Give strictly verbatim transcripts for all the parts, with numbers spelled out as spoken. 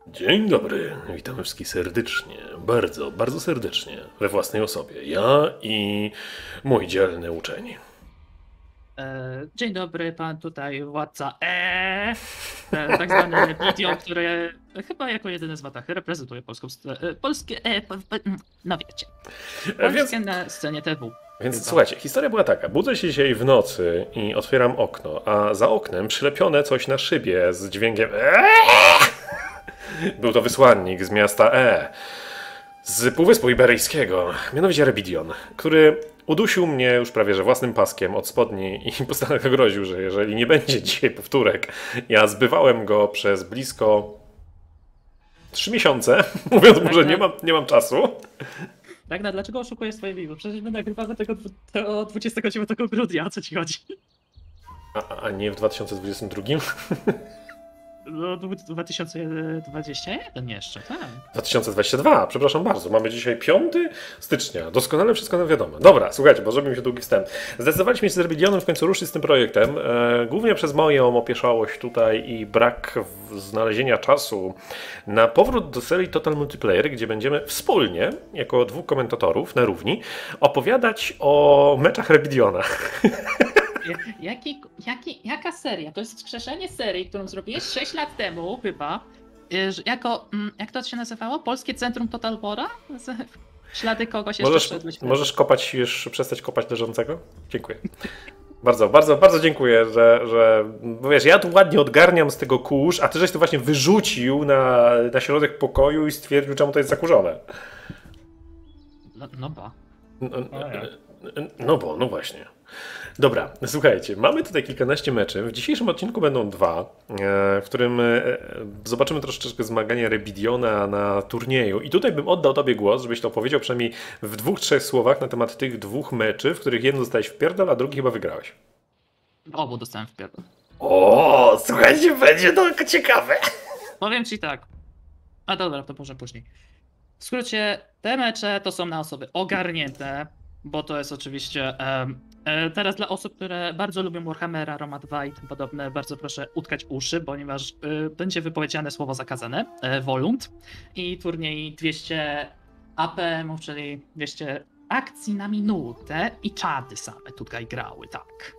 Dzień dobry, witamy wszystkich serdecznie, bardzo, bardzo serdecznie, we własnej osobie. Ja i mój dzielny uczeń. E, Dzień dobry, pan tutaj władca E, e tak zwany video, który chyba jako jedyny z Watachy reprezentuje polską scenę, polskie E, po- po- no wiecie, E, polskie Więc, na scenie T W. więc Chyba. słuchajcie, historia była taka. Budzę się dzisiaj w nocy i otwieram okno, a za oknem przylepione coś na szybie z dźwiękiem eee! Był to wysłannik z miasta E, z Półwyspu Iberyjskiego, mianowicie Rebidion, który udusił mnie już prawie że własnym paskiem od spodni i postanowił groził, że jeżeli nie będzie dzisiaj powtórek, ja zbywałem go przez blisko trzy miesiące, mówiąc mu, że nie mam, nie mam czasu. Ragnar, dlaczego oszukujesz swoje wideo? Przecież my nagrywamy tego dwu- dwudziestego dziewiątego grudnia, o co ci chodzi? A, a nie w dwa tysiące dwudziestym drugim? No, dwa tysiące dwudziesty jeden jeszcze, tak. dwa tysiące dwudziesty drugi, przepraszam bardzo. Mamy dzisiaj piątego stycznia. Doskonale wszystko nam wiadomo. Dobra, słuchajcie, bo zrobił mi się długi wstęp. Zdecydowaliśmy się z Rebelionem w końcu ruszyć z tym projektem. E, głównie przez moją opieszałość tutaj i brak w- znalezienia czasu na powrót do serii Total Multiplayer, gdzie będziemy wspólnie, jako dwóch komentatorów na równi, opowiadać o meczach Rebeliona. Jaki, jaki, jaka seria? To jest wskrzeszenie serii, którą zrobiłeś sześć lat temu chyba. y, że Jako, mm, jak to się nazywało? Polskie Centrum Total Wara? Z- Ślady kogoś jeszcze Możesz, wszedłeś. możesz kopać już, przestać kopać leżącego? Dziękuję. Bardzo, bardzo, bardzo dziękuję, że, że bo wiesz, ja tu ładnie odgarniam z tego kurz, a ty żeś to właśnie wyrzucił na, na środek pokoju i stwierdził, czemu to jest zakurzone. No, no ba. No, no bo, no właśnie. Dobra, słuchajcie, mamy tutaj kilkanaście meczy. W dzisiejszym odcinku będą dwa, e, w którym e, zobaczymy troszeczkę zmagania Rebidiona na turnieju. I tutaj bym oddał tobie głos, żebyś to powiedział przynajmniej w dwóch, trzech słowach na temat tych dwóch meczy, w których jeden dostałeś w pierdol, a drugi chyba wygrałeś. Obu dostałem w pierdol. O, słuchajcie, będzie to ciekawe. Powiem ci tak. A dobra, to może później. W skrócie, te mecze to są na osoby ogarnięte, bo to jest oczywiście em, e, teraz dla osób, które bardzo lubią Warhammera, Roma dwa i tym podobne, bardzo proszę utkać uszy, ponieważ e, będzie wypowiedziane słowo zakazane, e, Volunt, i turniej dwieście A P M-ów, czyli dwieście akcji na minutę i czady same tutaj grały, tak.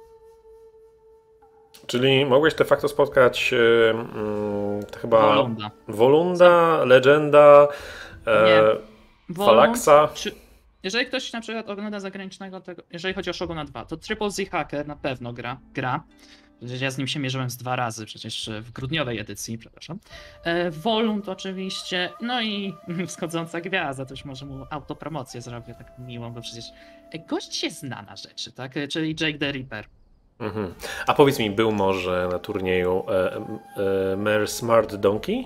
Czyli mogłeś de facto spotkać e, mm, to chyba Volunda. Volunda, Legenda, e, Nie. Falaxa. Czy, jeżeli ktoś na przykład ogląda zagranicznego, tego, jeżeli chodzi o Shoguna dwa, to Triple Z Hacker na pewno gra. gra. Przecież ja z nim się mierzyłem z dwa razy, przecież w grudniowej edycji, przepraszam. E, Volunt oczywiście, no i wschodząca gwiazda, to już może mu autopromocję zrobię, tak miłą, bo przecież gość się zna na rzeczy, tak? Czyli Jake the Ripper. Mhm. A powiedz mi, był może na turnieju e, e, Mare Smart Donkey?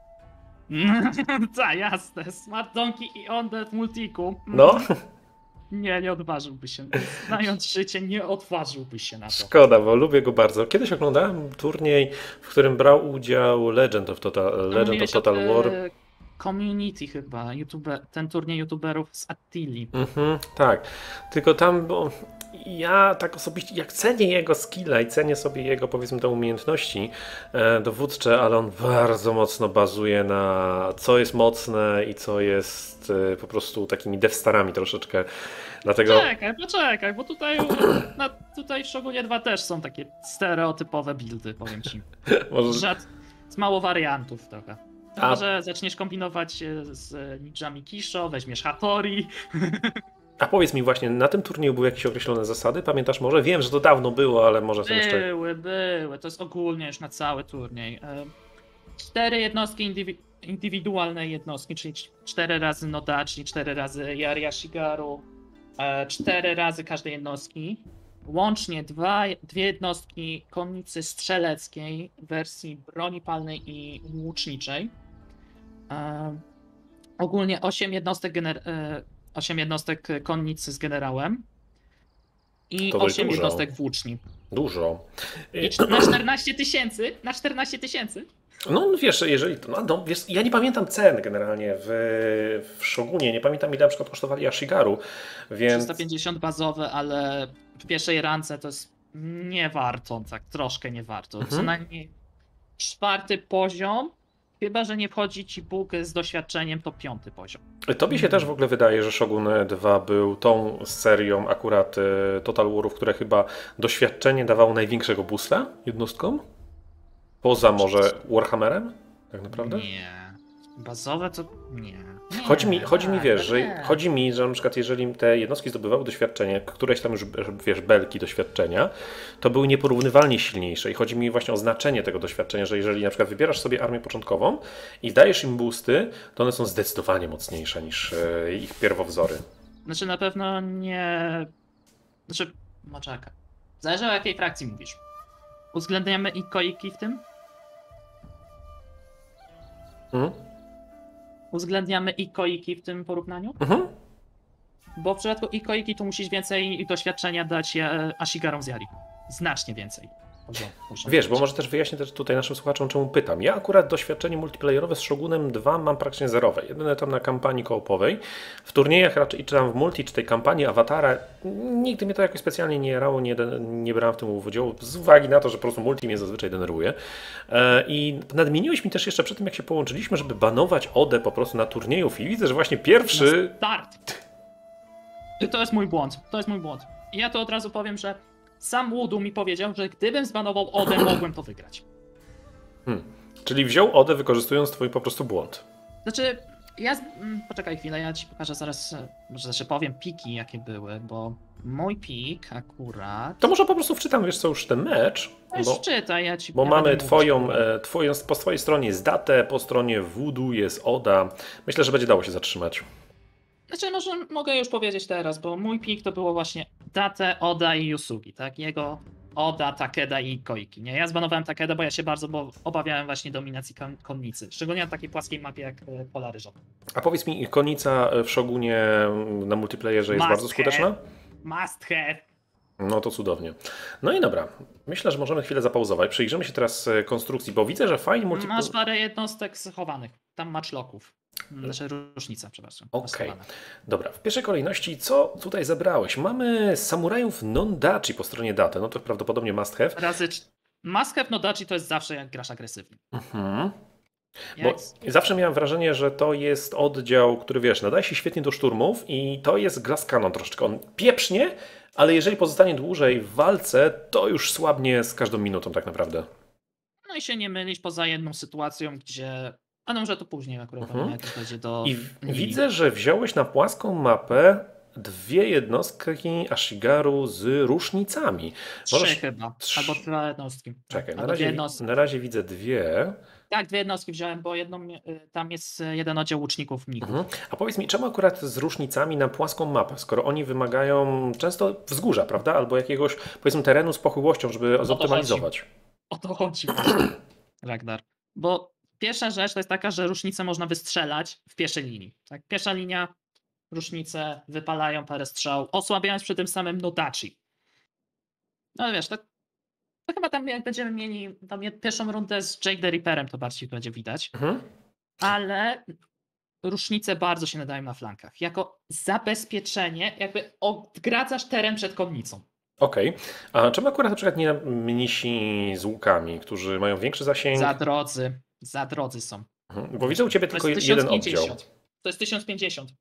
Tak, jasne. Smart Donkey i Undead Multiku. No, Nie, nie odważyłby się. Znając życie, nie odważyłby się na to. szkoda, bo lubię go bardzo. Kiedyś oglądałem turniej, w którym brał udział Legend of Total, Legend of Mówiłeś Total o, War. e, Community chyba, YouTube, ten turniej youtuberów z Attili. Mhm, tak, tylko tam, bo ja tak osobiście, jak cenię jego skilla i cenię sobie jego, powiedzmy, te umiejętności e, dowódcze, ale on bardzo mocno bazuje na co jest mocne i co jest e, po prostu takimi devstarami troszeczkę. Dlatego Czekaj, poczekaj, bo tutaj, na, tutaj w Shogunie dwa też są takie stereotypowe buildy, powiem ci. może... Żad, z mało wariantów trochę. A- Chyba, że zaczniesz kombinować e, z ninjami Kisho, weźmiesz Hattori. A powiedz mi właśnie, na tym turnieju były jakieś określone zasady? Pamiętasz może? Wiem, że to dawno było, ale może są jeszcze... Były, były. To jest ogólnie już na cały turniej. E, Cztery jednostki indywi- indywidualne jednostki, czyli cz- cztery razy Noda, czyli cztery razy Yaria Shigaru, e, cztery razy każdej jednostki. Łącznie dwa, dwie jednostki konnicy strzeleckiej w wersji broni palnej i łuczniczej. E, ogólnie osiem jednostek, gener- e, osiem jednostek konnicy z generałem i To dość osiem dużo. jednostek włóczni. Dużo. I cz- na czternaście tysięcy, na czternaście tysięcy. No wiesz, jeżeli to, no, no, wiesz, ja nie pamiętam cen generalnie w, w Shogunie, nie pamiętam ile na przykład kosztowali Ashigaru, więc... trzysta pięćdziesiąt bazowe, ale w pierwszej rance to jest nie warto, tak troszkę nie warto. Mhm. Co najmniej czwarty poziom Chyba, że nie wchodzi ci Bóg z doświadczeniem, to piąty poziom. Tobie się też w ogóle wydaje, że Shogun dwa był tą serią akurat e, Total Warów, które chyba doświadczenie dawało największego boosta jednostkom? Poza może Warhammerem? Tak naprawdę? Nie. Bazowe to nie. nie Chodzi mi, chodzi mi tak, wiesz, to że nie. chodzi mi, że na przykład jeżeli te jednostki zdobywały doświadczenie, któreś tam już, wiesz, belki doświadczenia, to były nieporównywalnie silniejsze i chodzi mi właśnie o znaczenie tego doświadczenia, że jeżeli na przykład wybierasz sobie armię początkową i dajesz im boosty, to one są zdecydowanie mocniejsze niż e, ich pierwowzory. Znaczy na pewno nie... Znaczy, no czekaj. Zależy o jakiej frakcji mówisz. Uwzględniamy i koiki w tym? Mhm. Uwzględniamy i koiki w tym porównaniu? Mhm. Bo w przypadku i koiki to musisz więcej doświadczenia dać e, Ashigarom z Yari. Znacznie więcej. Muszą Wiesz, dać. bo może też wyjaśnię też tutaj naszym słuchaczom, czemu pytam. Ja akurat doświadczenie multiplayerowe z Shogunem dwa mam praktycznie zerowe. Jedyne tam na kampanii koopowej. W turniejach raczej, czy tam w multi, czy tej kampanii Awatara, nigdy mnie to jakoś specjalnie nie jarało, nie, nie brałem w tym udziału, z uwagi na to, że po prostu multi mnie zazwyczaj denerwuje. I nadmieniłeś mi też jeszcze przed tym, jak się połączyliśmy, żeby banować Odę po prostu na turniejów i widzę, że właśnie pierwszy... Na start! To jest mój błąd. To jest mój błąd. I ja to od razu powiem, że sam Wudu mi powiedział, że gdybym zbanował Odę, mogłem to wygrać. Hmm. Czyli wziął Odę, wykorzystując twój po prostu błąd. Znaczy, ja... z- mm, Poczekaj chwilę, ja ci pokażę zaraz, e, może znaczy powiem piki jakie były, bo mój pik akurat... To może po prostu wczytam, wiesz co, już ten mecz, Weź bo... wczytaj, ja ci... Bo ja mamy będę twoją, mówić. e, twoją, po swojej stronie jest datę, po stronie Voodoo jest Oda. Myślę, że będzie dało się zatrzymać. Znaczy, może mogę już powiedzieć teraz, bo mój pik to było właśnie Date, Oda i Yusugi, tak? Jego Oda, Takeda i Koiki, nie? Ja zbanowałem Takedę, bo ja się bardzo bo obawiałem właśnie dominacji kon konnicy, szczególnie na takiej płaskiej mapie jak e, Pola Ryżowa. A powiedz mi, konica w Shogunie na multiplayerze jest Must bardzo skuteczna? have. Must have! No to cudownie. No i dobra, myślę, że możemy chwilę zapauzować. Przyjrzymy się teraz e, konstrukcji, bo widzę, że fajnie multiplayer... Masz parę jednostek schowanych, tam matchloków. Znaczy różnica, przepraszam. Okej, schowane. dobra. W pierwszej kolejności, co tutaj zabrałeś? Mamy samurajów non-dachi po stronie daty, no to prawdopodobnie must have. Razy... cz- Must have no dachi to jest zawsze jak grasz agresywnie. Mhm. Jak... Bo zawsze miałem wrażenie, że to jest oddział, który wiesz, nadaje się świetnie do szturmów i to jest glass cannon troszeczkę. On pieprznie, ale jeżeli pozostanie dłużej w walce, to już słabnie z każdą minutą tak naprawdę. No i się nie mylić poza jedną sytuacją, gdzie... A no może to później akurat, Mhm. jak będzie do... I w- widzę, że wziąłeś na płaską mapę dwie jednostki Ashigaru z rusznicami. Trzy Możesz- chyba, trzy- albo dwa jednostki. Czekaj, na Albo dwie razie, jednostki. na razie widzę dwie. Tak, dwie jednostki wziąłem, bo jedną, y, tam jest y, jeden oddział łuczników mnichów. Mhm. A powiedz mi, czemu akurat z rusznicami na płaską mapę, skoro oni wymagają często wzgórza, prawda? Albo jakiegoś, powiedzmy, terenu z pochyłością, żeby to zoptymalizować. O to chodzi właśnie, Ragnar. Bo pierwsza rzecz to jest taka, że rusznice można wystrzelać w pierwszej linii. Tak? Pierwsza linia, rusznice wypalają parę strzał, osłabiając przy tym samym nodachi. No ale wiesz, to, to chyba tam jak będziemy mieli tam jed- pierwszą rundę z Jake the Ripperem, to bardziej będzie widać. Mhm. Ale rusznice bardzo się nadają na flankach. Jako zabezpieczenie, jakby odgradzasz teren przed konnicą. Okej. A czemu akurat na przykład nie mnisi z łukami, którzy mają większy zasięg? Za drodzy, za drodzy są. Mhm. Bo widzę u Ciebie To tylko jest jeden tysiąc oddział. pięćdziesiąt. To jest tysiąc pięćdziesiąt.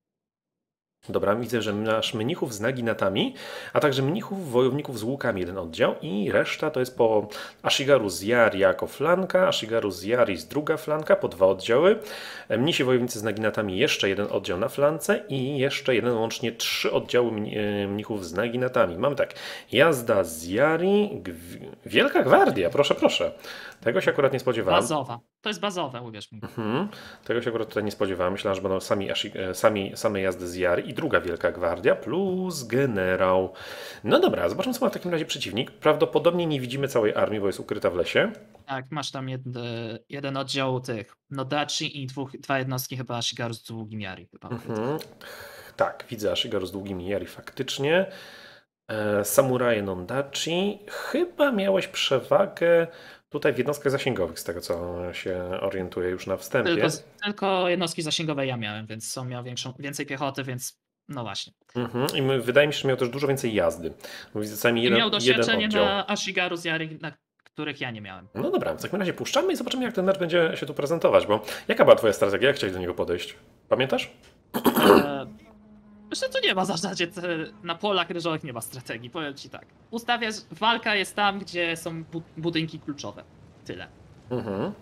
Dobra, widzę, że masz mnichów z naginatami, a także mnichów, wojowników z łukami jeden oddział i reszta to jest po Ashigaru z Yari jako flanka, Ashigaru z Yari z druga flanka, po dwa oddziały, mnisi wojownicy z naginatami jeszcze jeden oddział na flance i jeszcze jeden, łącznie trzy oddziały mni- e, mnichów z naginatami. Mamy tak, jazda z Yari, gw- Wielka Gwardia, proszę, proszę. Tego się akurat nie spodziewałem. Bazowa. To jest bazowe, uwierz mi. Mhm. Tego się akurat tutaj nie spodziewałem. Myślałem, że będą sami, Ashi- e, sami same jazdy z Yari i druga Wielka Gwardia plus generał. No dobra, zobaczmy co ma w takim razie przeciwnik. Prawdopodobnie nie widzimy całej armii, bo jest ukryta w lesie. Tak, masz tam jed, jeden oddział tych Nodachi i dwóch, dwa jednostki chyba Ashigaru z długim Yari. Chyba. Mhm. Tak, widzę Ashigaru z długimi Yari faktycznie. E, samuraje Nondachi. Chyba miałeś przewagę tutaj w jednostkach zasięgowych, z tego co się orientuję już na wstępie. Tylko, tylko jednostki zasięgowe ja miałem, więc są miał większą, więcej piechoty, więc no właśnie. Mhm. I my, wydaje mi się, że miał też dużo więcej jazdy. Bo widzę sami I jeden, miał jeden doświadczenie oddział. na Ashigaru z Yari, na których ja nie miałem. No dobra, w takim razie puszczamy i zobaczymy, jak ten nerw będzie się tu prezentować, bo jaka była twoja strategia? Jak chciałeś do niego podejść? Pamiętasz? E, Myślę, że to nie ma w zasadzie na polach ryżowych nie ma strategii, powiem ci tak. Ustawiasz, walka jest tam, gdzie są bu budynki kluczowe. Tyle. Mhm.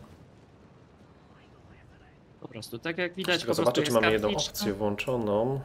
Po prostu, tak jak widać, Tylko po zobaczę, czy jest mamy jedną kapliczka. opcję włączoną.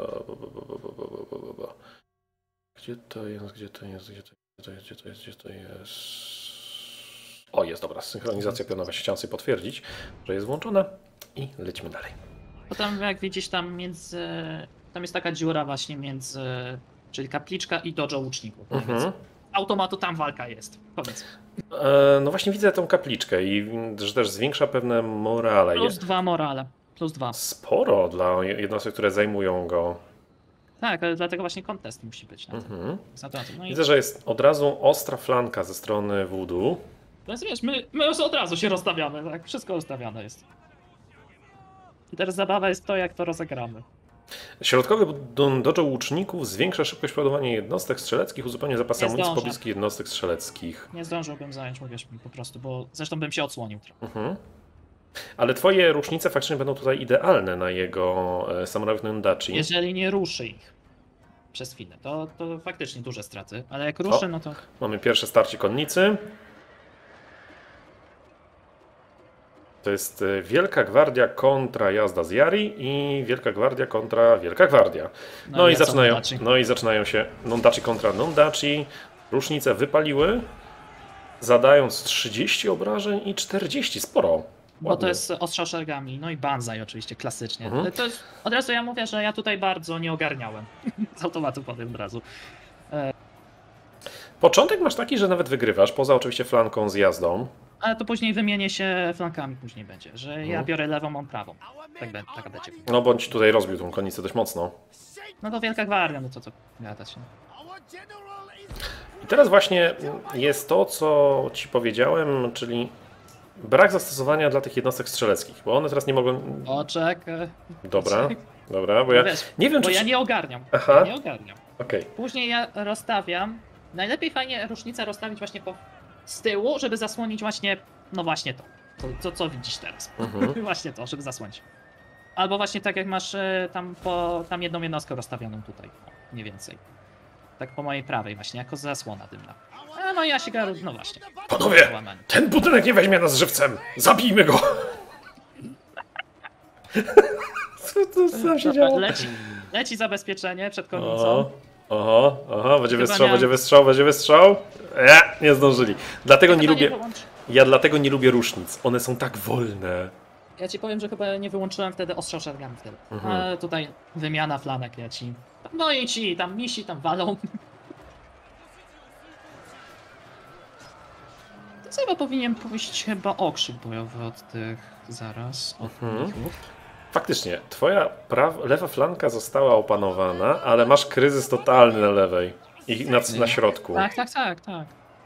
Gdzie to jest, gdzie to jest, gdzie to jest, gdzie to jest, gdzie to jest? O, jest, dobra, synchronizacja pionowa się chciałem sobie potwierdzić, że jest włączona i lecimy dalej. Potem jak widzisz tam między, tam jest taka dziura właśnie między, czyli kapliczka i dojo łuczników. Mhm. Więc automatu tam walka jest. Powiedz. E, no właśnie widzę tą kapliczkę i że też zwiększa pewne morale. Plus Jest dwa morale. Plus dwa. sporo dla jednostek, które zajmują go. Tak, ale dlatego właśnie kontest musi być. Na Mhm. to. No i Widzę, że jest od razu ostra flanka ze strony Voodoo. teraz wiesz, my, my już od razu się rozstawiamy, tak? Wszystko rozstawiane jest. I teraz zabawa jest to, jak to rozegramy. Środkowy do- dojo łuczników zwiększa szybkość ładowania jednostek strzeleckich, uzupełnia zapasy Nie amunicji zdążę. pobliskich jednostek strzeleckich. Nie zdążyłbym zająć, mówisz mi po prostu, bo zresztą bym się odsłonił trochę. Mhm. Ale twoje rusznice faktycznie będą tutaj idealne na jego e, samurajów Nundachi. Jeżeli nie ruszy ich przez chwilę, to, to faktycznie duże straty, ale jak ruszy, O. no to... Mamy pierwsze starcie konnicy. To jest e, Wielka Gwardia kontra jazda z Yari i Wielka Gwardia kontra Wielka Gwardia. No, No i i lecą zaczynają, Nundachi. no i zaczynają się Nundachi kontra Nundachi. Rusznice wypaliły, zadając trzydzieści obrażeń i czterdzieści, sporo. Bo Ładnie. to jest ostrzał szeregami, no i banzai oczywiście, klasycznie. Mhm. Ale to jest, od razu ja mówię, że ja tutaj bardzo nie ogarniałem. Z automatu powiem od razu. Początek masz taki, że nawet wygrywasz, poza oczywiście flanką z jazdą. Ale to później wymienię się flankami, później będzie, że ja Mhm. biorę lewą, on prawą. Tak, be, tak będzie. No bądź tutaj rozbił tą konnicę dość mocno. No to Wielka Gwardia, no to co gadać. No. I teraz właśnie jest to, co ci powiedziałem, czyli brak zastosowania dla tych jednostek strzeleckich, bo one teraz nie mogą... Oczek. e, Dobra, oczek. dobra, bo ja Wiesz, nie wiem, Bo czy... ja nie ogarniam. Aha. Ja nie ogarniam. Okej. Później ja rozstawiam. Najlepiej fajnie różnicę rozstawić właśnie po, z tyłu, żeby zasłonić właśnie, no właśnie to. To, to co widzisz teraz. Mhm. Właśnie to, żeby zasłonić. Albo właśnie tak jak masz e, tam, po, tam jedną jednostkę rozstawioną tutaj. O, mniej więcej. Tak po mojej prawej właśnie, jako zasłona dymna. A no i Ashigaru, no właśnie. Panowie, Załamanie. ten budynek nie weźmie nas żywcem! Zabijmy go! Co to tam się działo? Leci, leci zabezpieczenie przed konnicą. Oho, oho, oho, będzie Chyba wystrzał, miałem- będzie wystrzał, będzie wystrzał. Nie, nie zdążyli. Dlatego nie Chyba lubię, wyłączy- ja dlatego nie lubię rusznic. One są tak wolne. Ja ci powiem, że chyba nie wyłączyłem wtedy ostrzał szeregami wtedy. Mhm. Ale tutaj wymiana flanek leci. No i ci tam misi tam walą. To chyba powinien pójść chyba okrzyk bojowy od tych zaraz, od Mhm. mnichów. Faktycznie, twoja praw, lewa flanka została opanowana, ale masz kryzys totalny na lewej i na, na środku. Tak, tak, tak, tak.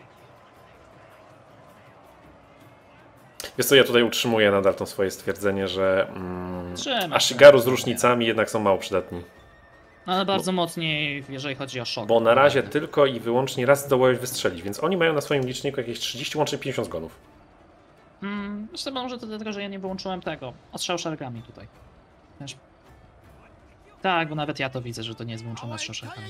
Wiesz co, ja tutaj utrzymuję nadal to swoje stwierdzenie, że mm, Trzymam. Ashigaru z rusznicami jednak są mało przydatni. No, ale bardzo mocniej, jeżeli chodzi o szok. Bo na razie tylko i wyłącznie raz zdołałeś wystrzelić, więc oni mają na swoim liczniku jakieś trzydzieści, łącznie pięćdziesiąt zgonów. Hmm, myślę, może to dlatego, że ja nie wyłączyłem tego. Ostrzał szeregami tutaj. Wiesz? Tak, bo nawet ja to widzę, że to nie jest wyłączone ostrzał szeregami.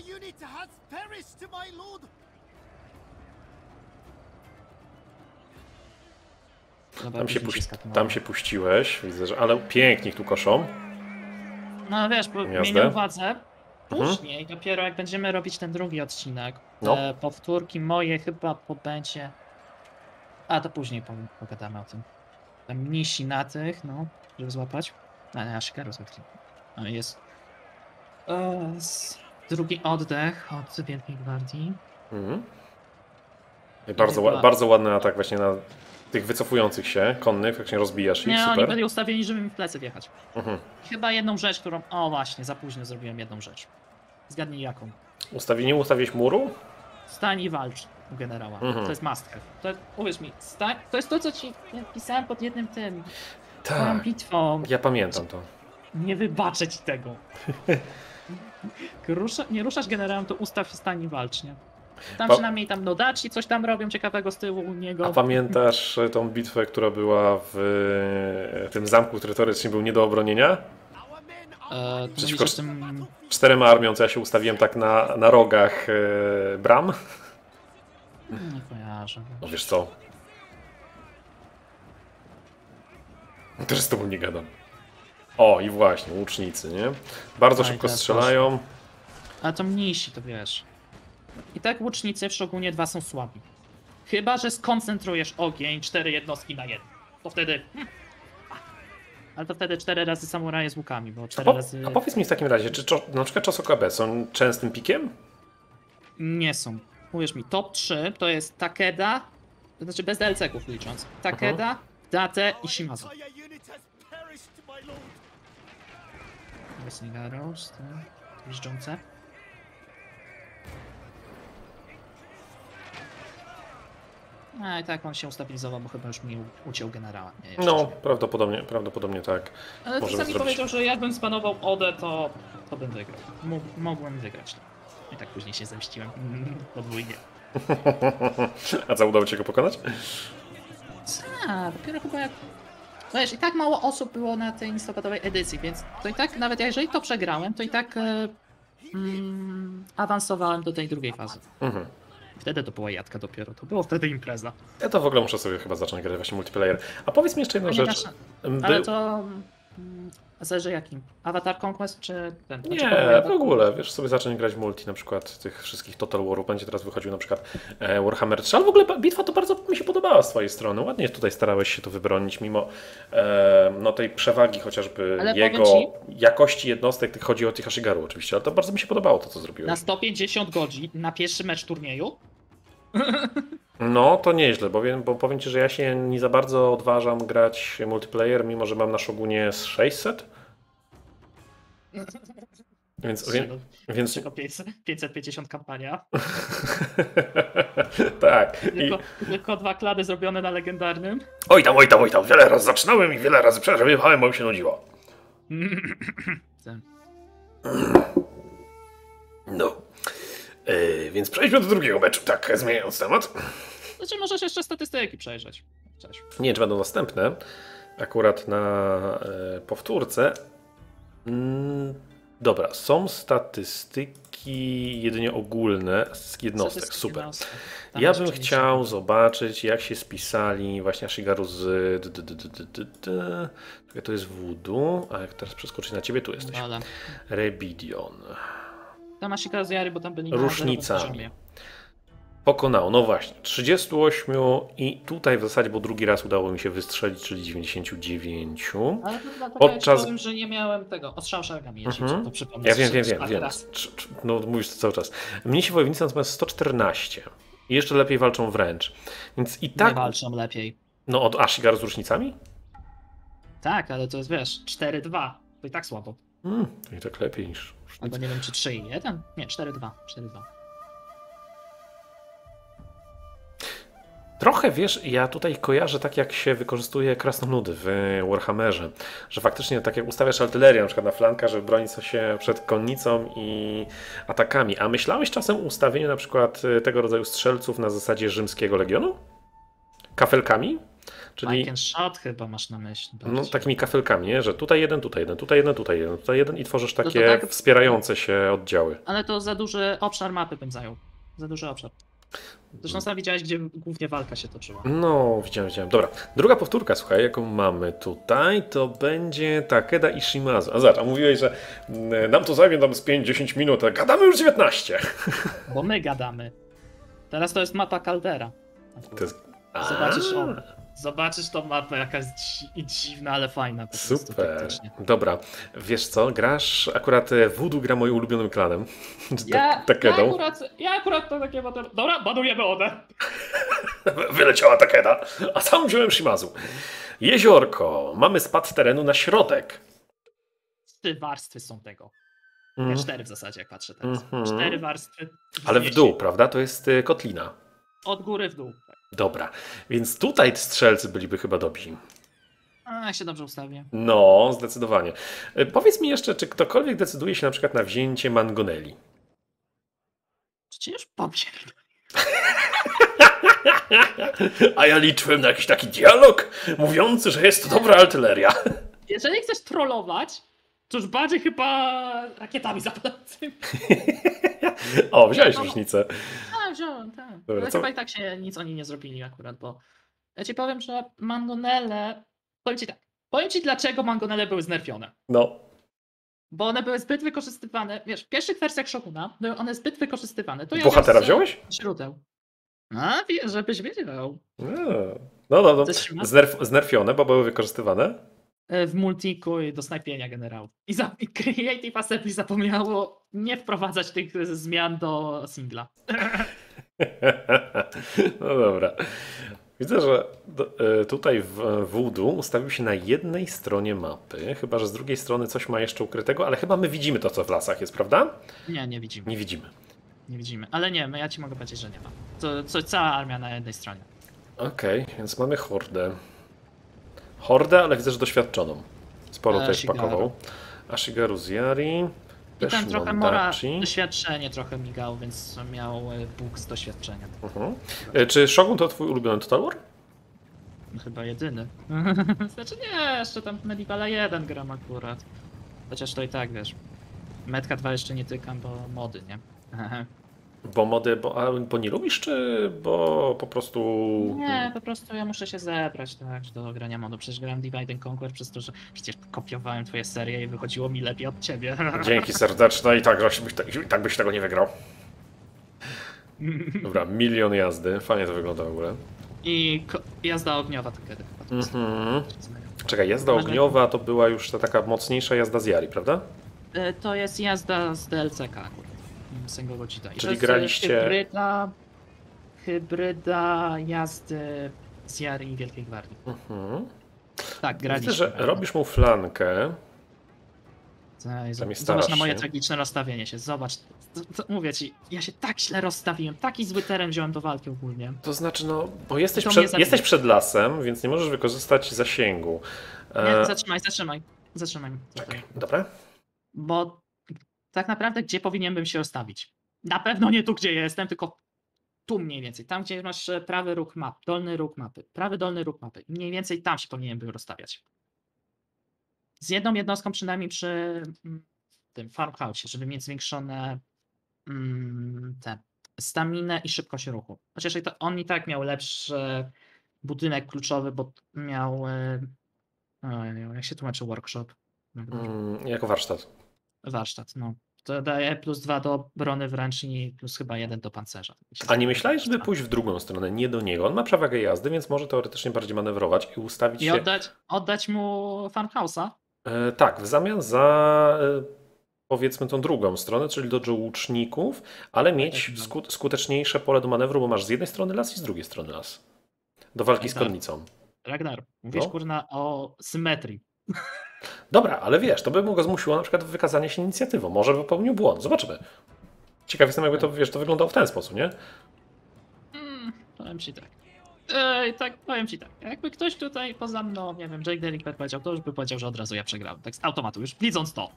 Dobra, Tam się, później puś- skaknąłem. tam się puściłeś, widzę, że ale pięknie ich tu koszą. No wiesz, bo Jazdę. miej na uwadze, Mhm. później dopiero jak będziemy robić ten drugi odcinek, No. te powtórki moje chyba po będzie... A, to później powiem, pogadamy o tym. Tam mnisi na tych, no, żeby złapać. A nie, Ashigaru złapać. No i jest... E, z- drugi oddech od Wielkiej Gwardii. Mhm. I bardzo, chyba- ła- bardzo ładny atak właśnie na tych wycofujących się konnych, faktycznie rozbijasz ich, Nie, oni super. byli ustawieni, żeby mi w plecy wjechać. Mhm. Chyba jedną rzecz, którą... O właśnie, za późno zrobiłem jedną rzecz. Zgadnij jaką. Ustawi, nie ustawiłeś muru? Stań i walcz u generała. Mhm. To jest must have. To, uwierz mi, stań, to jest to, co ci pisałem pod jednym tym. Tą Tak, bitwą. ja pamiętam to. Nie wybaczę ci tego. Jak Rusza, nie ruszasz generałem, to ustaw się, stań i walcz, nie? Tam Pa- przynajmniej tam Nodaci coś tam robią ciekawego z tyłu u niego. A pamiętasz tą bitwę, która była w tym zamku, który teoretycznie był nie do obronienia? E, to Przeciwko mówisz o tym... czterema armią, co ja się ustawiłem tak na, na rogach e, bram. Nie kojarzę. No wiesz co? Też z tobą nie gadam. O, i właśnie, łucznicy, nie? Bardzo Oj, szybko teraz strzelają. Ale to mniejsi, to wiesz. I tak łucznicy w Shogunie dwa są słabi. Chyba że skoncentrujesz ogień, cztery jednostki na jeden. To wtedy... Hmm. Ale to wtedy cztery razy samuraje z łukami, bo A, cztery po, razy a powiedz mi w takim razie, czy czo, na przykład Chosokabe są częstym pikiem? nie są. Uwierz mi, top trzy to jest Takeda, to znaczy bez D L C-ków licząc. Takeda, Date i Shimazu. Wrestling Arrows, to jeżdżące. A i tak on się ustabilizował, bo chyba już mi u- uciął generała. Nie, jeszcze No, nie. prawdopodobnie, prawdopodobnie tak. Ale możemy czasami zrobić. powiedział, że jakbym spanował Odę, to, to bym wygrał. Mógł, mogłem wygrać. I tak później się zemściłem. Podwójnie. A co, udało ci się go pokonać? A, dopiero chyba jak... Wiesz, i tak mało osób było na tej listopadowej edycji, więc to i tak, nawet jeżeli to przegrałem, to i tak e, mm, awansowałem do tej drugiej fazy. Mhm. Wtedy to była jadka dopiero, to było wtedy impreza. Ja to w ogóle muszę sobie chyba zacząć grać właśnie multiplayer. A powiedz mi jeszcze jedną rzecz. Ponieważ, By... ale to mm, zależy jakim. Avatar Conquest czy ten? Znaczy, Nie, w ogóle, wiesz, sobie zacząć grać w multi, na przykład tych wszystkich Total Warów. Będzie teraz wychodził na przykład e, Warhammer trzy, ale w ogóle ba- bitwa to bardzo mi się podobała z twojej strony. Ładnie tutaj starałeś się to wybronić, mimo e, no, tej przewagi chociażby Ale jego powiem jakości jednostek, tych chodzi o tych Ashigaru oczywiście, ale to bardzo mi się podobało to, co zrobiłeś. Na sto pięćdziesiąt godzin na pierwszy mecz turnieju. No, to nieźle, bo, wiem, bo powiem ci, że ja się nie za bardzo odważam grać multiplayer, mimo że mam na Shogunie z sześćset. Więc, wie, więc... Czego pięćset pięćdziesiąt kampania. tak. I... Tylko, tylko dwa klady zrobione na legendarnym. Oj tam, oj tam, oj tam. Wiele razy zaczynałem i wiele razy przerywałem, bo mi się nudziło. No. Yy, więc przejdźmy do drugiego meczu, tak, zmieniając temat. Znaczy możesz jeszcze statystyki przejrzeć. Cześć. Nie wiem, czy będą następne. Akurat na yy, powtórce. Mm, dobra, są statystyki jedynie ogólne z jednostek. Statystyki Super. jednostek. Tam Ja jest bym oczywiście- chciał zobaczyć, jak się spisali właśnie Ashigaru z... d- d- d- d- d- d- Czekaj, to jest Voodoo, a jak teraz przeskoczyć na ciebie, tu jesteś. Ale Rebidion. tam masz Ikazjary, bo tam byli na Różnicami. zerowym poziomie. Pokonał, no właśnie, trzydzieści osiem i tutaj w zasadzie, bo drugi raz udało mi się wystrzelić, czyli dziewięćdziesiąt dziewięć. Ale to dlatego Podczas- ja ci powiem, że nie miałem tego ostrzał szeregami, jeśli Mhm. ci to przypomnę. Ja wiem, że wiem, czwarty wiem, wiem. raz. Cz- cz- No mówisz to cały czas. Mniejsi wojownicy natomiast sto czternaście. I jeszcze lepiej walczą wręcz. Więc i Nie tak... walczą lepiej. No od Ashigaru z różnicami? Tak, ale to jest, wiesz, cztery dwa. To i tak słabo. Hmm, to i tak lepiej niż Albo nie wiem, czy trzy jeden? Nie, cztery dwa. cztery dwa. Trochę, wiesz, ja tutaj kojarzę tak, jak się wykorzystuje krasnoludy w Warhammerze, że faktycznie tak jak ustawiasz artylerię na przykład na flankach, żeby bronić się przed konnicą i atakami. A myślałeś czasem o ustawieniu na przykład tego rodzaju strzelców na zasadzie rzymskiego legionu? Kafelkami? Czyli Pike and shot chyba masz na myśli. no, bardziej. takimi kafelkami, nie? Że tutaj jeden, tutaj jeden, tutaj jeden, tutaj jeden, tutaj jeden i tworzysz to takie tak- wspierające się oddziały. Ale to za duży obszar mapy bym zajął. Za duży obszar. Zresztą sam widziałeś, gdzie głównie walka się toczyła. No, widziałem, widziałem. Dobra, druga powtórka, słuchaj, jaką mamy tutaj, to będzie Takeda i Shimazu. A zobacz, a mówiłeś, że mm, nam to zajmie tam z pięć dziesięć minut, a gadamy już dziewiętnaście. Bo my gadamy. Teraz to jest mapa Caldera. To jest... Zobaczysz, A, o, zobaczysz tą mapę, jaka jest dzi dziwna, ale fajna. Po prostu Super. faktycznie. Dobra, wiesz co, grasz, akurat e, Voodoo gra moim ulubionym klanem. Ja, ja, Takedą. akurat, ja akurat to takie potem... Dobra, banujemy Odę. Wyleciała Takeda, a sam wziąłem Shimazu. Jeziorko, mamy spad terenu na środek. Trzy warstwy są tego. Mm. Nie, cztery w zasadzie, jak patrzę teraz. Mhm. Cztery warstwy. Ale w Wieści. dół, prawda? To jest e, kotlina. Od góry w dół. Tak. Dobra, więc tutaj strzelcy byliby chyba dobrzy. A, jak się dobrze ustawię. No, zdecydowanie. E, Powiedz mi jeszcze, czy ktokolwiek decyduje się na przykład na wzięcie Mangoneli? Czy ci już popierdolę? A ja liczyłem na jakiś taki dialog mówiący, że jest to dobra artyleria. Jeżeli chcesz trollować, to już bardziej chyba rakietami zapadającymi. O, wziąłeś różnicę. Tak, wziąłem, tak. Dobra, Ale co? chyba i tak się nic oni nie zrobili akurat, bo ja ci powiem, że mangonele... Powiem ci tak, powiem ci dlaczego mangonele były znerfione. No. Bo one były zbyt wykorzystywane, wiesz, w pierwszych wersjach Shoguna były one zbyt wykorzystywane. To ja Bohatera wiem z wziąłeś? źródeł. A, wie- żebyś wiedział. No, no, no. Coś się ma? Znerf znerfione, bo były wykorzystywane. E, W multiku i do snajpienia generałów. I, za, i Creative Assembly zapomniało nie wprowadzać tych zmian do singla. No dobra. Widzę, że do, y, tutaj w Voodoo ustawił się na jednej stronie mapy, chyba że z drugiej strony coś ma jeszcze ukrytego, ale chyba my widzimy to, co w lasach jest, prawda? Nie, nie widzimy. Nie widzimy. Nie widzimy. Ale nie, ja ci mogę powiedzieć, że nie ma. To, to cała armia na jednej stronie. Okej, okay, więc mamy hordę. Hordę, ale widzę, że doświadczoną. Sporo tutaj Ashigaru. wpakował. Ashigaru z Yari. I tam też trochę Mora Mondachi. doświadczenie trochę migał, więc miał e, Bóg z doświadczeniem. Mhm. Y, Czy Shogun to twój ulubiony Total War? Chyba jedyny. Znaczy nie, jeszcze tam Medievala jeden gram akurat. Chociaż to i tak, wiesz. Metka dwa jeszcze nie tykam, bo mody, nie? Bo mody, bo, a, bo nie lubisz, czy bo po prostu... Nie, po prostu ja muszę się zebrać, tak, do grania modu. Przecież grałem Divide and Conquer przez to, że przecież kopiowałem twoje serie i wychodziło mi lepiej od ciebie. Dzięki serdeczne i tak, żeś byś, i tak byś tego nie wygrał. Dobra, milion jazdy. Fajnie to wygląda w ogóle. I ko- jazda ogniowa to kiedy chyba to jest. Mhm. Czekaj, jazda ogniowa to była już ta taka mocniejsza jazda z Yari, prawda? E, To jest jazda z D L C K akurat. Single Gogita. I Czyli to jest graliście- Hybryda, hybryda jazdy z Jari i Wielkiej Gwardii. Mhm. Tak, graliśmy. Widzę, że prawda? robisz mu flankę. Tak, Tam Zobacz, jest zobacz na starasz moje się. tragiczne rozstawienie się. Zobacz. To, to, mówię ci, ja się tak źle rozstawiłem. Taki zły teren wziąłem do walki ogólnie. To znaczy, no, bo jesteś To mnie przed, zabije. jesteś przed lasem, więc nie możesz wykorzystać zasięgu. Nie, E, zatrzymaj, zatrzymaj. Zatrzymaj. Tutaj. Dobra? Bo tak naprawdę gdzie powinienem się rozstawić? Na pewno nie tu, gdzie jestem, tylko tu mniej więcej. Tam, gdzie masz e, prawy róg map, dolny róg mapy, prawy dolny róg mapy. Mniej więcej tam się powinienem był rozstawiać. Z jedną jednostką przynajmniej przy mm, tym farmhouse, żeby mieć zwiększone mm, te staminę i szybkość ruchu. Chociaż i to, on i tak miał lepszy budynek kluczowy, bo miał e, oj, jak się tłumaczy workshop? Mm, jako warsztat. Warsztat, no. To daje plus dwa do obrony wręcz i plus chyba jeden do pancerza. A nie myślałeś, żeby pójść w drugą stronę, nie do niego? On ma przewagę jazdy, więc może teoretycznie bardziej manewrować i ustawić I się... oddać, oddać mu farmhouse'a? E, tak, w zamian za e, powiedzmy tą drugą stronę, czyli do łuczników, ale mieć tak, no. sku, skuteczniejsze pole do manewru, bo masz z jednej strony las i z drugiej strony las. Do walki z Tak. konnicą. Ragnar, mówisz No. kurna o symetrii. Dobra, ale wiesz, to by mu go zmusiło na przykład w wykazanie się inicjatywą. Może popełnił błąd. Zobaczymy. Ciekaw jestem, jakby to, wiesz, to wyglądało w ten sposób, nie? Mm, powiem ci tak. Ej, tak, powiem ci tak. Jakby ktoś tutaj poza mną, nie wiem, Jake Delinquent powiedział, to już by powiedział, że od razu ja przegrałem. Tak z automatu, już widząc to.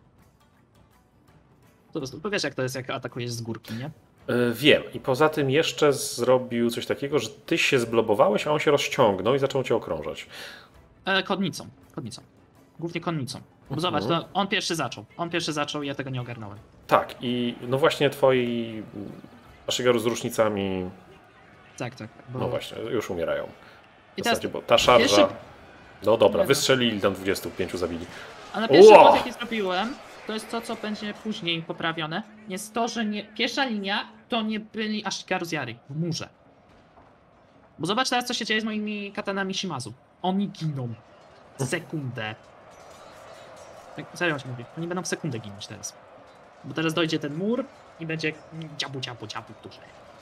Po prostu, bo wiesz jak to jest, jak atakujesz z górki, nie? E, wiem. I poza tym jeszcze zrobił coś takiego, że ty się zblobowałeś, a on się rozciągnął i zaczął cię okrążać. E, konnicą, konnicą. Głównie konnicą. Bo Mhm. zobacz, to on pierwszy zaczął. On pierwszy zaczął i ja tego nie ogarnąłem. Tak, i no właśnie twoi Ashigaru z rusznicami, Tak, tak. Bo... no właśnie, już umierają. W I teraz, zasadzie, bo ta szarża... pierwszy- No dobra, Nie no. wystrzelili tam dwudziestu pięciu zabili. Ale pierwszy Ło! błąd, jaki zrobiłem, to jest to, co będzie później poprawione. Jest to, że nie, pierwsza linia to nie byli Ashigaru z Yari w murze. Bo zobacz teraz, co się dzieje z moimi katanami Shimazu. Oni giną. W sekundę. Tak, serio ci mówię. Oni będą w sekundę ginąć teraz. Bo teraz dojdzie ten mur i będzie dziabu, dziabu, dziabu duże.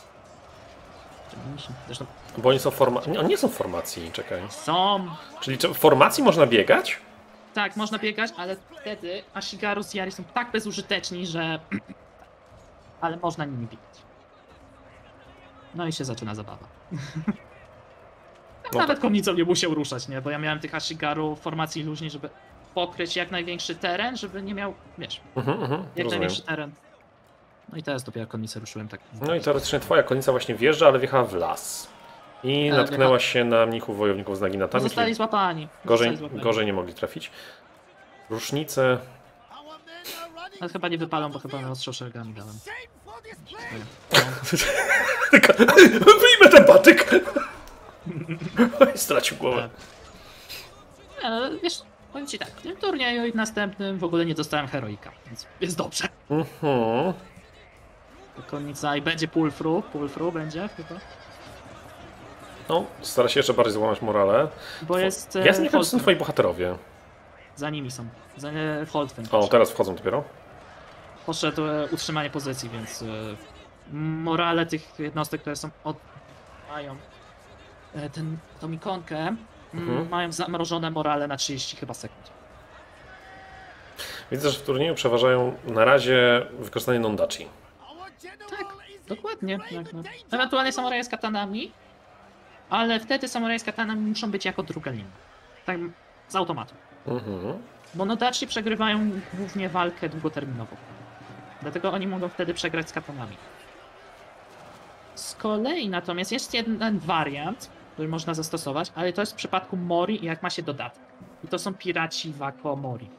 Zresztą Bo oni są forma... Nie, oni nie są w formacji, czekaj. są. Czyli czy w formacji można biegać? Tak, można biegać, ale wtedy Ashigaru z Yari są tak bezużyteczni, że... ale można nimi biegać. No i się zaczyna zabawa. No Nawet tak. konnicą nie musiał ruszać, nie? Bo ja miałem tych Ashigaru w formacji luźniej, żeby pokryć jak największy teren, żeby nie miał, wiesz, Mhm, mhm, jak rozumiem. największy teren. No i teraz dopiero konnicę ruszyłem tak. No i teoretycznie twoja konnica właśnie wjeżdża, ale wjechała w las. I E, natknęłaś się na mnichów wojowników z naginatami. Zostali złapani. Gorzej, Zostali złapani. gorzej nie mogli trafić. Rusznice. Ale chyba nie wypalą, bo chyba na ostrzał szeregami dałem. Wyjmę ten patyk! Stracił głowę. Nie, no, wiesz, powiem ci tak, w tym turnieju i w następnym w ogóle nie dostałem heroika, więc jest dobrze. Mhm. Konnica i będzie pulfru, pulfru będzie chyba. No, stara się jeszcze bardziej złamać morale. Bo jest... Ja nie wiem, czy są Holtwin. twoi bohaterowie. Za nimi są. Za e, Holtwin. O, teraz wchodzą dopiero. Poszedł e, utrzymanie pozycji, więc e, morale tych jednostek, które są od... mają e, ten, tą ikonkę, mm, Mhm. mają zamrożone morale na trzydzieści chyba sekund. Widzę, że w turnieju przeważają na razie wykorzystanie Nondachi. Tak, dokładnie. Tak, no. Ewentualnie samuraje z katanami, ale wtedy samuraje z katanami muszą być jako druga linia. Tak z automatu. Mhm. Bo Nodachi przegrywają głównie walkę długoterminową. Dlatego oni mogą wtedy przegrać z katanami. Z kolei natomiast jest jeden wariant, który można zastosować, ale to jest w przypadku Mori i jak ma się dodatek. I to są piraci Wako Mori.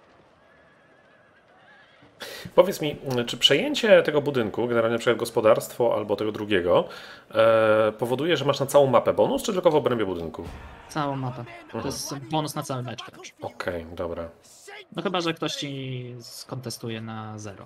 Powiedz mi, czy przejęcie tego budynku, generalnie na przykład gospodarstwo albo tego drugiego, e, powoduje, że masz na całą mapę bonus, czy tylko w obrębie budynku? Całą mapę. To jest bonus na cały mecz wręcz. Okej, dobra. No chyba, że ktoś ci skontestuje na zero.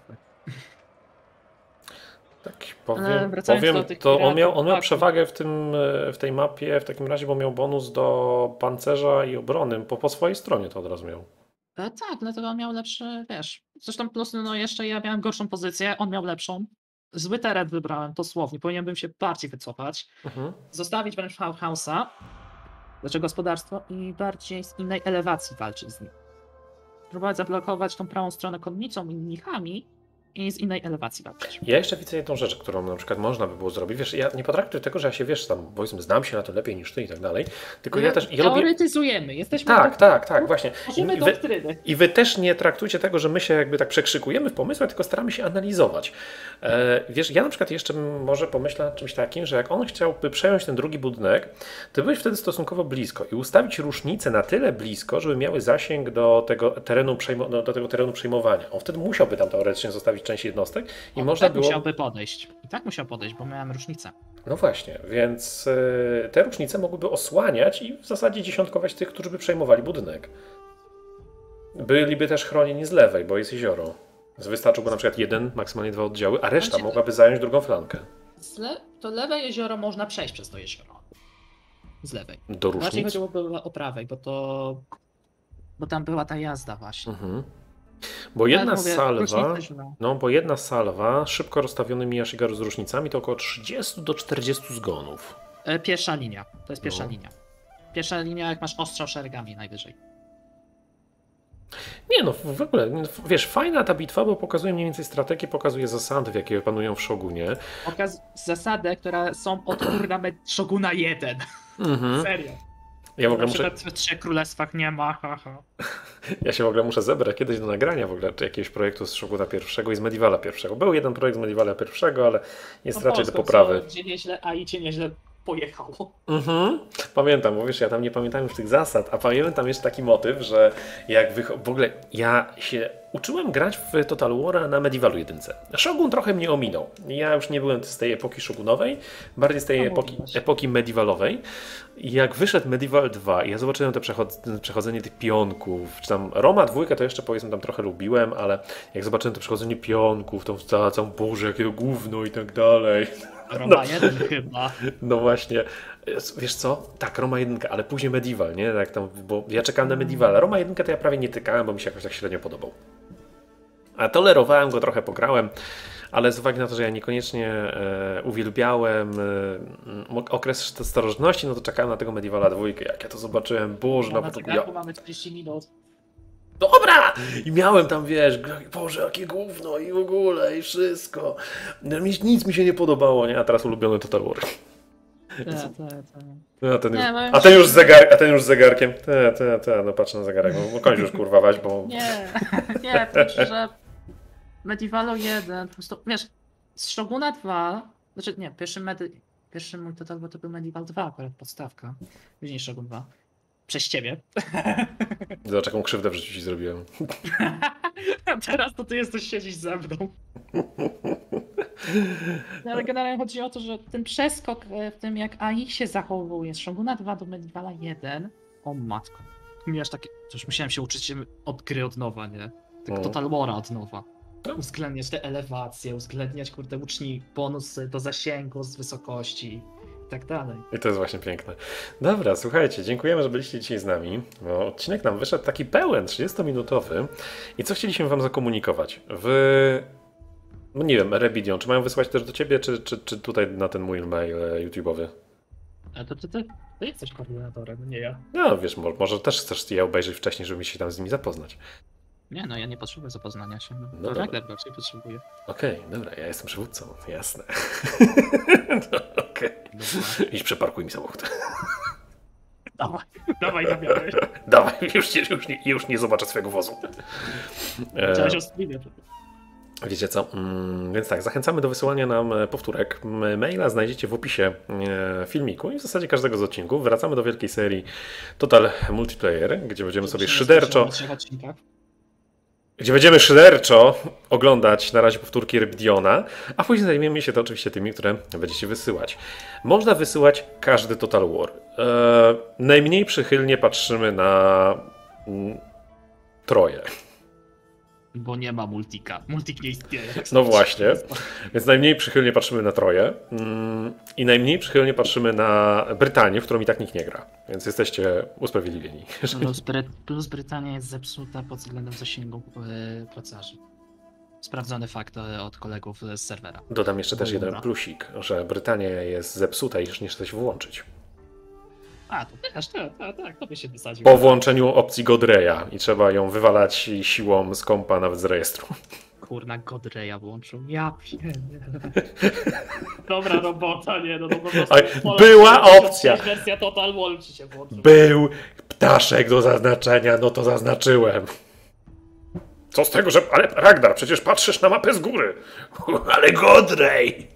Tak, Ale powiem, wracając powiem do tych to on piratów, miał, on miał tak. przewagę w, tym, w tej mapie, w takim razie, bo miał bonus do pancerza i obrony, po, po swojej stronie to od razu miał. E, tak, dlatego on miał lepszy, wiesz. Zresztą plus, no jeszcze ja miałem gorszą pozycję, on miał lepszą. Zły teren wybrałem, dosłownie. Powinien bym się bardziej wycofać. Mhm. Zostawić wręcz Hausa, znaczy gospodarstwo, i bardziej z innej elewacji walczyć z nim. Próbować zablokować tą prawą stronę konnicą i mnichami i z innej elewacji walczyć. Ja jeszcze widzę jedną rzecz, którą na przykład można by było zrobić. Wiesz, ja nie potraktuję tego, że ja się, wiesz, tam powiedzmy, znam się na to lepiej niż ty i tak dalej, tylko ja też... Ja lubię... Teoretyzujemy, jesteśmy... Tak, tak, tak, właśnie. Tworzymy I wy, doktryny. I wy też nie traktujcie tego, że my się jakby tak przekrzykujemy w pomysłach, tylko staramy się analizować. E, wiesz, ja na przykład jeszcze może pomyślę nad czymś takim, że jak on chciałby przejąć ten drugi budynek, to byłeś wtedy stosunkowo blisko i ustawić różnice na tyle blisko, żeby miały zasięg do tego terenu, przejmo, do tego terenu przejmowania. On wtedy musiałby tam teoretycznie zostawić część jednostek i On można tak było... musiałby podejść. I tak musiał podejść, bo miałem różnicę. No właśnie, więc y, te różnice mogłyby osłaniać i w zasadzie dziesiątkować tych, którzy by przejmowali budynek. Byliby też chronieni z lewej, bo jest jezioro. Więc wystarczyłby na przykład jeden, maksymalnie dwa oddziały, a reszta Znaczy, mogłaby zająć drugą flankę. Z le... To lewe jezioro można przejść przez to jezioro. Z lewej. Do Bardziej różnic? chodziłoby o prawej, bo to... Bo tam była ta jazda właśnie. Mhm. Bo jedna Ale mówię, salwa, różnice źle. no bo jedna salwa szybko rozstawionymi Yashigaru z różnicami to około trzydzieści do czterdziestu zgonów. E, Pierwsza linia. To jest pierwsza No. linia. Pierwsza linia, jak masz ostrzał szeregami najwyżej. Nie no, w ogóle, wiesz, fajna ta bitwa, bo pokazuje mniej więcej strategię, pokazuje zasady, w jakie panują w Shogunie. Okaz zasadę, które są od kurna Shoguna jeden. Mhm. Serio. Ja w Na ogóle muszę, przykład w Trzech Królestwach nie ma, haha. ja się w ogóle muszę zebrać kiedyś do nagrania w ogóle czy jakiegoś projektu z Shoguna pierwszego i z Medievala pierwszego. Był jeden projekt z Medievala pierwszego, ale jest No raczej do Polską, poprawy. co Gdzie nieźle, a i cię nieźle pojechało. Mhm. Pamiętam, bo wiesz, ja tam nie pamiętam już tych zasad, a pamiętam jeszcze taki motyw, że jak wych... w ogóle ja się uczyłem grać w Total War'a na Medievalu jedynce. Shogun trochę mnie ominął. Ja już nie byłem z tej epoki shogunowej, bardziej z tej No epoki, mówiłeś. epoki medievalowej. I jak wyszedł Medieval dwa i ja zobaczyłem to przechod- przechodzenie tych pionków, czy tam Roma dwójkę to jeszcze powiedzmy tam trochę lubiłem, ale jak zobaczyłem to przechodzenie pionków, tą całą, całą Boże, jakie gówno i tak dalej. Roma jeden chyba. No właśnie, wiesz co? Tak, Roma jeden, ale później Medieval, nie? Tak tam, bo ja czekałem na Medievala. Roma jeden to ja prawie nie tykałem, bo mi się jakoś tak średnio podobał. A tolerowałem go, trochę pograłem, ale z uwagi na to, że ja niekoniecznie e, uwielbiałem e, okres starożytności, no to czekałem na tego Medievala dwójkę. Jak ja to zobaczyłem, Boże, No, no na to ja... zegarku mamy trzydzieści minut. Dobra! I miałem tam, wiesz, Boże, jakie gówno i w ogóle, i wszystko. No, mi- nic mi się nie podobało, nie? A teraz ulubiony Total War. Te, te, te. No, a, ten już, Nie, powiem a, ci, ten już że- z zegar, a ten już z zegarkiem. Te, te, te, no patrzę na zegarek. No, kończ już kurwa wać, bo... Nie, nie, to znaczy, że Medievalu jeden, po prostu, wiesz, z Shoguna dwa, znaczy nie, pierwszy, medy, pierwszy mój Total War to był Medieval dwa, akurat podstawka. Później Shogun dwa. Przez ciebie. Zobacz, jaką krzywdę w życiu ci zrobiłem. A teraz to ty jesteś siedzieć ze mną. No, ale generalnie chodzi o to, że ten przeskok e, w tym, jak A I się zachowuje z Shoguna dwa do Medievala jeden, o matko. Mi aż takie, to już musiałem się uczyć się od gry od nowa, nie? Tego Mhm. Total War'a od nowa. Uwzględniać te elewacje, uwzględniać, kurde, łuczni bonusy do zasięgu z wysokości i tak dalej. I to jest właśnie piękne. Dobra, słuchajcie, dziękujemy, że byliście dzisiaj z nami. No, odcinek nam wyszedł taki pełen, trzydziestominutowy. I co chcieliśmy wam zakomunikować? W... No nie wiem, Rebidion, czy mają wysłać też do ciebie, czy, czy, czy tutaj na ten mój mail e, YouTube'owy? A to ty, ty, ty jesteś koordynatorem, nie ja. No wiesz, mo- może też chcesz je obejrzeć wcześniej, żeby się tam z nimi zapoznać. Nie, no ja nie potrzebuję zapoznania się. No, No no dobra. Ragnar bardziej potrzebuje. Okej, dobra, ja jestem przywódcą, jasne. No, okej. Dobra. Idź przeparkuj mi samochód. Dawaj, dawaj na miarę. Dawaj, już, nie- już, nie, już nie zobaczę swojego wozu. E, Chciałeś o streamie. Wiecie co? Mm, więc tak, zachęcamy do wysyłania nam e, powtórek. M- Maila znajdziecie w opisie e, filmiku i w zasadzie każdego z odcinków. Wracamy do wielkiej serii Total Multiplayer, gdzie będziemy sobie szyderczo, W trzech odcinkach. gdzie będziemy szyderczo oglądać na razie powtórki Rebidiona, a później zajmiemy się to oczywiście tymi, które będziecie wysyłać. Można wysyłać każdy Total War. E, najmniej przychylnie patrzymy na mm, Troję. Bo nie ma multika. Multik nie istnieje. Tak No samo właśnie, jest. więc najmniej przychylnie patrzymy na Troję mm, i najmniej przychylnie patrzymy na Brytanię, w którą i tak nikt nie gra, więc jesteście usprawiedliwieni. Plus, Bry plus Brytania jest zepsuta pod względem zasięgu yy, procarzy. Sprawdzony fakt e, od kolegów z serwera. Dodam jeszcze też jeden Dobra. plusik, że Brytania jest zepsuta i już nie chce się włączyć. A, to też, tak, tak, tak, to by się wysadził. Po włączeniu opcji Godreya i trzeba ją wywalać siłą z kompa, nawet z rejestru. Kurna, Godreya włączył. Ja pierdolę. Dobra robota, nie, no to po prostu... Oj, była opcja. Wersja Total War ci się włączyła. Był ptaszek do zaznaczenia, no to zaznaczyłem. Co z tego, że... Ale Ragnar, przecież patrzysz na mapę z góry. Ale Godrej!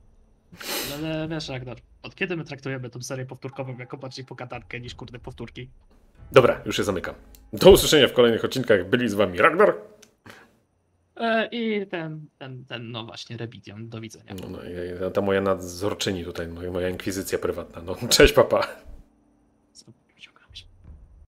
No ale wiesz, Ragnar, od kiedy my traktujemy tą serię powtórkową jako bardziej pogadankę niż kurde powtórki? Dobra, już się zamykam. Do usłyszenia w kolejnych odcinkach. Byli z wami Ragnar. E, I ten, ten, ten, no właśnie, Rebidion. Do widzenia. No, no, i ta moja nadzorczyni tutaj, no, i moja inkwizycja prywatna. No, cześć, papa.